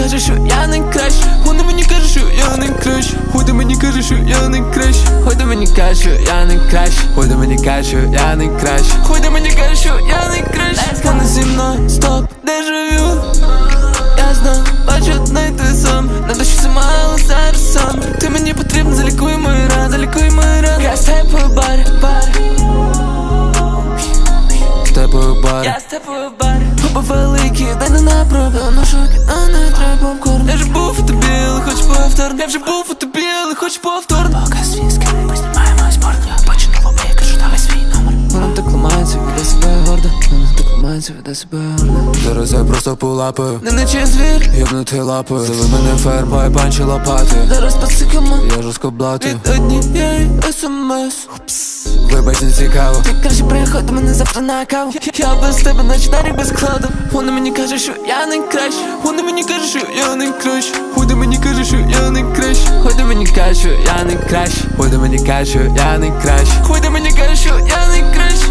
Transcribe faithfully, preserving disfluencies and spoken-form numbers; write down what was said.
каже, що я не краще. Вона мені каже, що я не краще. Вона мені каже, що я не краще. Вона мені каже, що я не краще. Вона мені каже, що я не краще. Вона мені каже, що я не краще. Вона зі мною, стоп, дежавю. Я знав, бачу одне й те сам. На душі сама, але зараз сам. Ти мені потрібен, залікуй мої рани, залікуй мої рани. Я з тобою в барі, барі. З тобою в барі. Я з тобою в барі. Оба великі, дай не на пробу. На шокі, а не треба попкорн. Я вже був у тобі, але хоч повторно. Я вже був у тобі, але хоч повторно. Поки свізки, познімаємо спорт. Я бачу нову мрію, кажу, давай свій номер. Вона так ламається, веде себе гордо. Вона так ламається, веде себе гордо. Зараз я просто полапаю. Не наче звір, єбнути лапою. Зови мене ферма і панчі лопати. Зараз посикаємо, я жорстко блати. Від однієї смс. Вибач, не цікаво. Ти краще приходь до мене завтра на каву. Я без тебе, наче на рік без кладу. Вона мені каже, що я не краще. Вона мені каже, що я не краще. Вона мені каже, що я не краще. Вона мені каже, що я не краще. Вона мені каже, що я не краще. Вона мені каже, що я не краще.